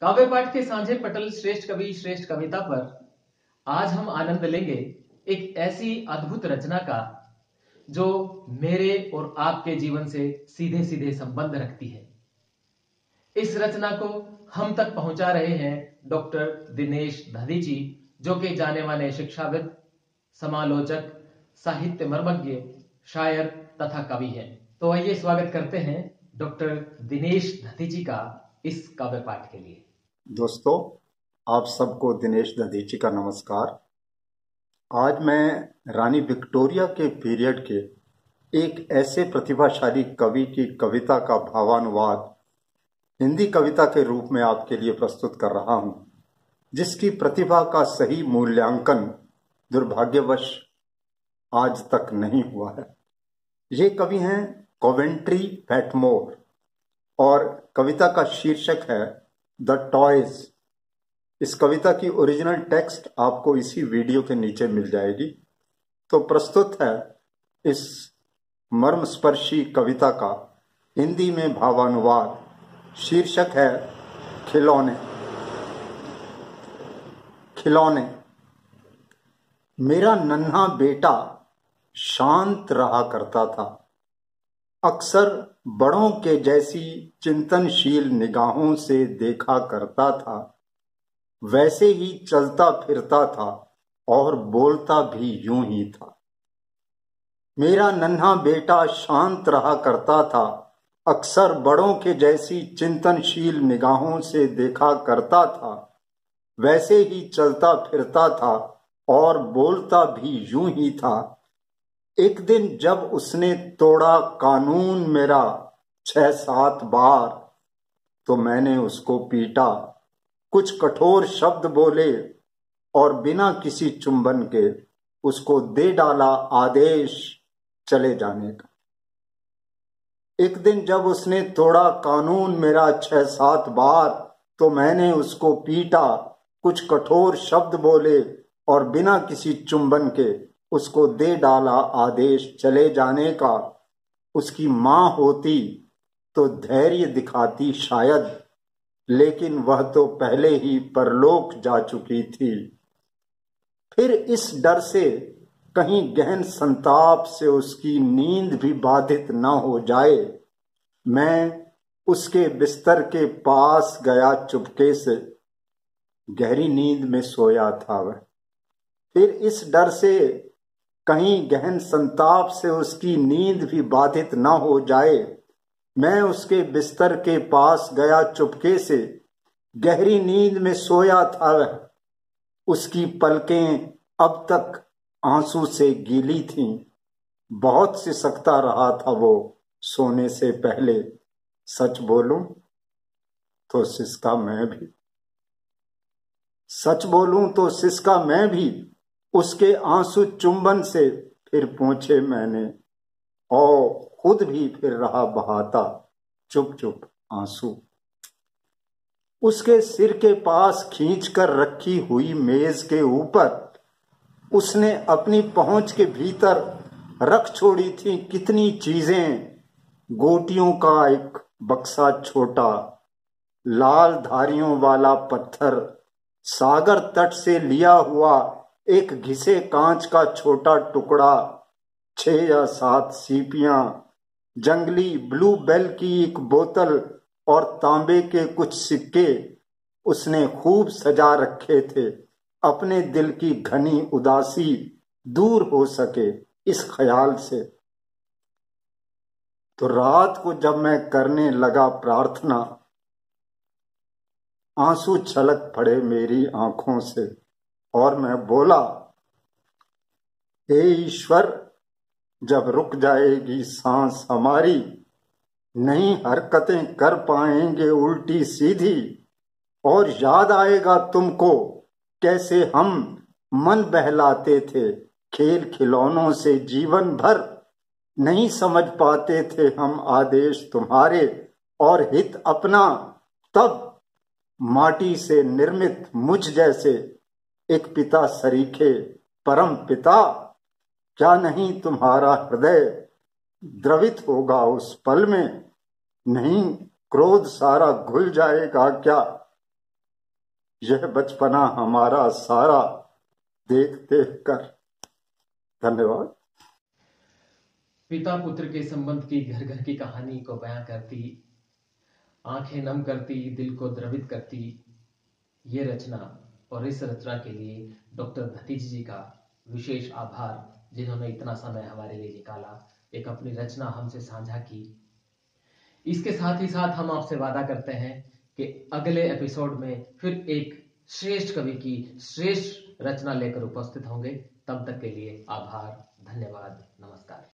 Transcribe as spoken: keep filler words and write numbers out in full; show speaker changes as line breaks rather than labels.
काव्य पाठ के साझे पटल श्रेष्ठ कवि श्रेष्ठ कविता पर आज हम आनंद लेंगे एक ऐसी अद्भुत रचना का जो मेरे और आपके जीवन से सीधे सीधे संबंध रखती है। इस रचना को हम तक पहुंचा रहे हैं डॉक्टर दिनेश दधीची, जो कि जाने माने शिक्षाविद, समालोचक, साहित्य मर्मज्ञ, शायर तथा कवि हैं। तो आइए स्वागत करते हैं डॉक्टर दिनेश दधीची का इस काव्य पाठ के लिए।
दोस्तों, आप सबको दिनेश दधीची का नमस्कार। आज मैं रानी विक्टोरिया के पीरियड के एक ऐसे प्रतिभाशाली कवि की कविता का भावानुवाद हिंदी कविता के रूप में आपके लिए प्रस्तुत कर रहा हूं, जिसकी प्रतिभा का सही मूल्यांकन दुर्भाग्यवश आज तक नहीं हुआ है। ये कवि हैं कोवेंट्री पैटमोर और कविता का शीर्षक है द टॉयज। इस कविता की ओरिजिनल टेक्स्ट आपको इसी वीडियो के नीचे मिल जाएगी। तो प्रस्तुत है इस मर्मस्पर्शी कविता का हिंदी में भावानुवाद। शीर्षक है खिलौने। खिलौने। मेरा नन्हा बेटा शांत रहा करता था, अक्सर बड़ों के जैसी चिंतनशील निगाहों से देखा करता था। वैसे ही चलता फिरता था और बोलता भी यूं ही था। मेरा नन्हा बेटा शांत रहा करता था, अक्सर बड़ों के जैसी चिंतनशील निगाहों से देखा करता था। वैसे ही चलता फिरता था और बोलता भी यूं ही था। एक दिन जब उसने तोड़ा कानून मेरा छह सात बार, तो मैंने उसको पीटा, कुछ कठोर शब्द बोले और बिना किसी चुंबन के उसको दे डाला आदेश चले जाने का। एक दिन जब उसने तोड़ा कानून मेरा छह सात बार, तो मैंने उसको पीटा, कुछ कठोर शब्द बोले और बिना किसी चुंबन के उसको दे डाला आदेश चले जाने का। उसकी माँ होती तो धैर्य दिखाती शायद, लेकिन वह तो पहले ही परलोक जा चुकी थी। फिर इस डर से कहीं गहन संताप से उसकी नींद भी बाधित न हो जाए, मैं उसके बिस्तर के पास गया चुपके से। गहरी नींद में सोया था वह। फिर इस डर से कहीं गहन संताप से उसकी नींद भी बाधित न हो जाए, मैं उसके बिस्तर के पास गया चुपके से। गहरी नींद में सोया था वह। उसकी पलकें अब तक आंसू से गीली थीं। बहुत सिसकता रहा था वो सोने से पहले। सच बोलूं तो सिसका मैं भी। सच बोलूं तो सिसका मैं भी उसके आंसू चुंबन से। फिर पूछे मैंने और खुद भी फिर रहा बहाता चुप चुप आंसू। उसके सिर के पास खींचकर रखी हुई मेज के ऊपर उसने अपनी पहुंच के भीतर रख छोड़ी थी कितनी चीजें। गोटियों का एक बक्सा छोटा, लाल धारियों वाला पत्थर, सागर तट से लिया हुआ एक घिसे कांच का छोटा टुकड़ा, छह या सात सीपियां, जंगली ब्लू बेल की एक बोतल और तांबे के कुछ सिक्के उसने खूब सजा रखे थे, अपने दिल की घनी उदासी दूर हो सके इस ख्याल से। तो रात को जब मैं करने लगा प्रार्थना, आंसू छलक पड़े मेरी आंखों से और मैं बोला, हे ईश्वर, जब रुक जाएगी सांस हमारी, नहीं हरकतें कर पाएंगे उल्टी सीधी, और याद आएगा तुमको कैसे हम मन बहलाते थे खेल खिलौनों से जीवन भर। नहीं समझ पाते थे हम आदेश तुम्हारे और हित अपना। तब माटी से निर्मित मुझ जैसे एक पिता सरीखे परम पिता, क्या नहीं तुम्हारा हृदय द्रवित होगा उस पल में? नहीं क्रोध सारा घुल जाएगा क्या यह बचपना हमारा सारा देख देख कर। धन्यवाद।
पिता पुत्र के संबंध की घर घर की कहानी को बयां करती, आंखें नम करती, दिल को द्रवित करती ये रचना, और इस रचना के लिए डॉक्टर भतीजी जी का विशेष आभार, जिन्होंने इतना समय हमारे लिए निकाला, एक अपनी रचना हमसे साझा की। इसके साथ ही साथ हम आपसे वादा करते हैं कि अगले एपिसोड में फिर एक श्रेष्ठ कवि की श्रेष्ठ रचना लेकर उपस्थित होंगे। तब तक के लिए आभार, धन्यवाद, नमस्कार।